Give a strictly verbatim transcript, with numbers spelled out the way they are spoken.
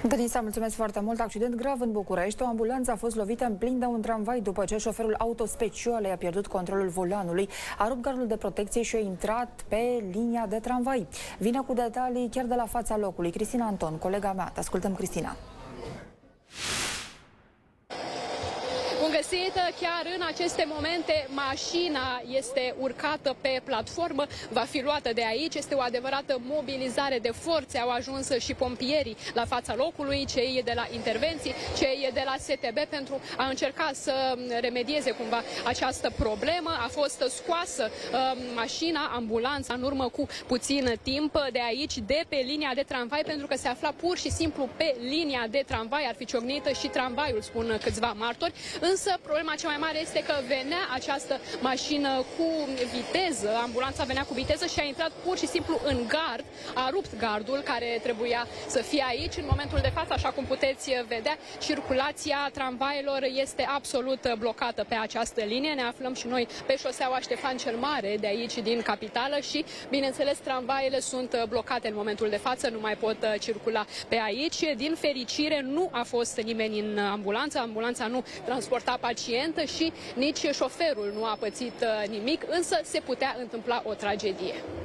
Denisa, mulțumesc foarte mult. Accident grav în București. O ambulanță a fost lovită în plin de un tramvai după ce șoferul autospeciale a pierdut controlul volanului, a rupt gardul de protecție și a intrat pe linia de tramvai. Vine cu detalii chiar de la fața locului. Cristina Anton, colega mea. Te ascultăm, Cristina. Bun găsit! Chiar în aceste momente mașina este urcată pe platformă, va fi luată de aici. Este o adevărată mobilizare de forțe. Au ajuns și pompierii la fața locului, cei de la intervenții, cei de la S T B pentru a încerca să remedieze cumva această problemă. A fost scoasă uh, mașina, ambulanța, în urmă cu puțin timp de aici, de pe linia de tramvai, pentru că se afla pur și simplu pe linia de tramvai. Ar fi ciocnită și tramvaiul, spun câțiva martori. Însă problema cea mai mare este că venea această mașină cu viteză, ambulanța venea cu viteză și a intrat pur și simplu în gard, a rupt gardul care trebuia să fie aici. În momentul de față, așa cum puteți vedea, circulația tramvaielor este absolut blocată pe această linie. Ne aflăm și noi pe șoseaua Ștefan cel Mare, de aici din capitală, și, bineînțeles, tramvaiele sunt blocate în momentul de față, nu mai pot circula pe aici. Din fericire, nu a fost nimeni în ambulanță, ambulanța nu transporta pacientă și nici șoferul nu a pățit nimic, însă se putea întâmpla o tragedie.